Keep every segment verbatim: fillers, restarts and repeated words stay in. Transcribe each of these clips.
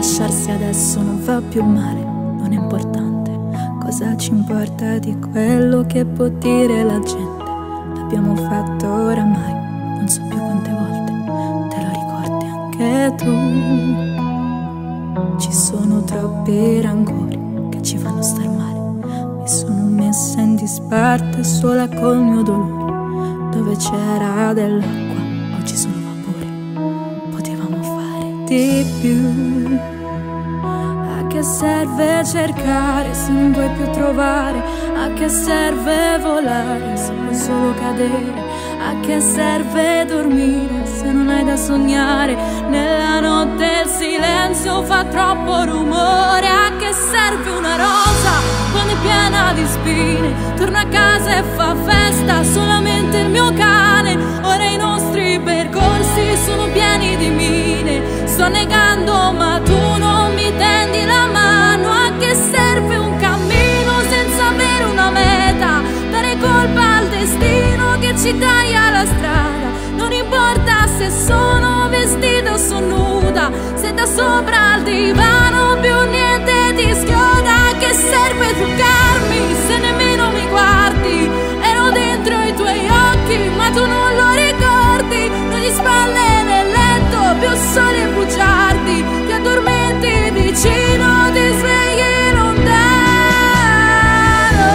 lasciarsi adesso non fa più male, non è importante. Cosa ci importa di quello che può dire la gente? L'abbiamo fatto oramai, non so più quante volte. Te lo ricordi anche tu? Ci sono troppi rancori che ci fanno star male. Mi sono messa in disparte sola col mio dolore. Dove c'era dell'acqua, oggi sono vapore. Potevamo fare di più. A che serve cercare se non puoi più trovare? A che serve volare se puoi solo cadere? A che serve dormire se non hai da sognare? Nella notte il silenzio fa troppo rumore. A che serve una rosa quando è piena di spine? Torna a casa e fa festa solamente il mio cane. Ora i nostri percorsi sono pieni di mine. Sto negando ma tu non mi tendi la mano. A che serve un cammino senza avere una meta? Dare colpa al destino che ci taglia la strada. Non importa se sono vestita o sono nuda, se da sopra al divano più niente ti schioda. A che serve truccarmi se nemmeno mi guardi? Ero dentro i tuoi occhi ma tu non lo ricordi. Non gli spalle nel letto, più soli e bugiardi. Ti addormenti vicino, ti svegli lontano.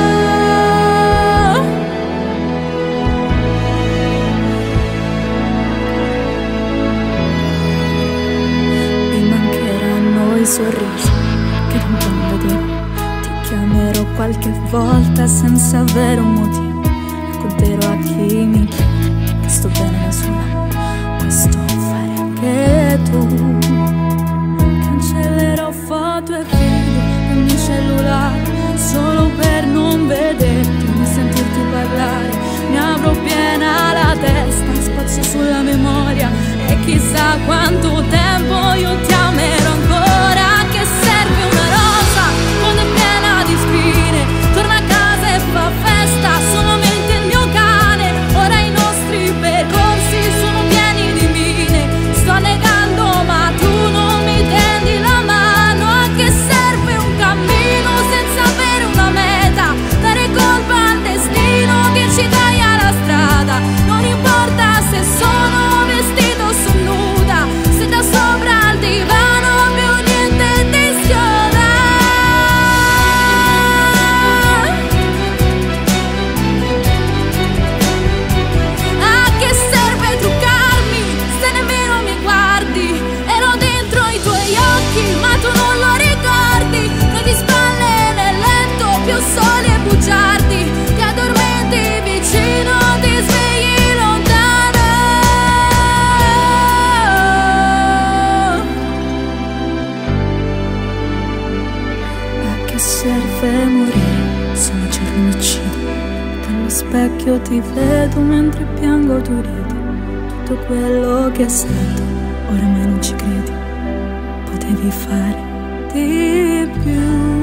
Mi mancheranno i sorrisi che non puoi vedere. Ti chiamerò qualche volta senza avere un motivo. Racconterò a chi mi chiede che sto bene da sola. Questo fare anche tu. Cancellerò foto e video dal mio cellulare solo per non vederti né sentirti parlare. Ne avrò piena la testa, spazio sulla memoria. E chissà quanto tempo io ti amerò ancora. A che serve una rosa quando è piena di spine? Torna a casa e fa festa solamente il mio cane. Ora i nostri percorsi sono pieni di mine. Sto negando ma tu non mi tendi la mano. A che serve un cammino senza avere una meta? Dare colpa al destino che ci taglia la strada. Non importa se sono vestita o sono nuda, se da sopra al divano più niente ti schioda. A che serve truccarmi se nemmeno mi guardi? Ero dentro i tuoi occhi ma tu non lo ricordi. Noi di spalle nel letto, più soli e bugiardi. Ti addormenti vicino, ti svegli lontano. A che serve morire se un giorno mi uccidi? Dallo specchio ti vedo mentre piango tu ridi. Tutto quello che sento oramai non ci credi. Potevi fare di più.